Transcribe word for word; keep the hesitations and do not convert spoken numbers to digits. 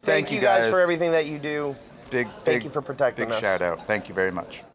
Thank, Thank you you guys guys for everything that you do. Big, Thank big, you for protecting big us. shout out. Thank you very much.